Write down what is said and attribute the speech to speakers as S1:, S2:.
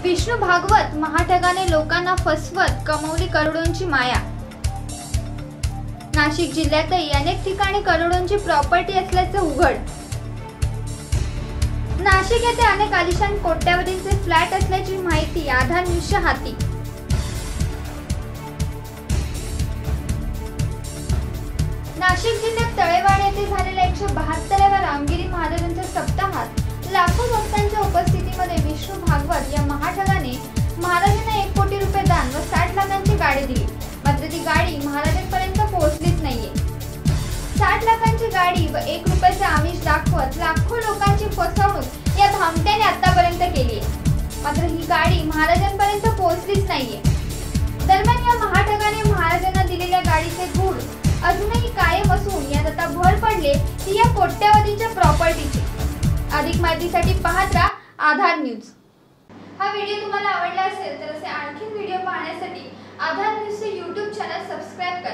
S1: विष्णू भागवत महाठगाने लोकांना फसवत कमवली करोडोंची माया। नाशिक जिल्ह्यातही अनेक ठिकाणी करोडोंची प्रॉपर्टी असल्याचे उघड। नाशिक येथे अनेक आलिशान कोट्यावधींचे फ्लॅट असल्याची माहिती आधार न्यूजच्या हाती। नाशिक जिल्ह्यात तळेवाड येथे झालेल्या 172व्या रामगिरी महाराजांच्या सप्ताहात लाखो भक्तांच्या उपस्थितीमध्ये विष्णू भागवत या महाठगाने महाराजांना 1 कोटी रुपये दान व 60 लाखांची गाडी दिली। मात्र ती गाडी महाराजांपर्यंत पोहोचलीच नाहीये। 60 लाखांची गाडी व 1 रुपयाचे आमिष दाखवत लाखो लोकांची फसवणूक या भामट्याने आतापर्यंत केली आहे। मात्र ही गाडी महाराजांपर्यंत पोहोचलीच नाहीये। दरम्यान या महाठगाने महाराजांना दिलेल्या गाडीचे गूढ अजूनही कायम असून यात आता भर पडले ती या कोट्यावधींच्या प्रॉपर्टीची। अधिक माहितीसाठी पाहत राहा आधार न्यूज। हा व्हिडिओ तुम्हाला आवडला असेल तर असे आणखी व्हिडिओ पाहण्यासाठी आधार न्यूजचे YouTube चॅनल सबस्क्राइब करा।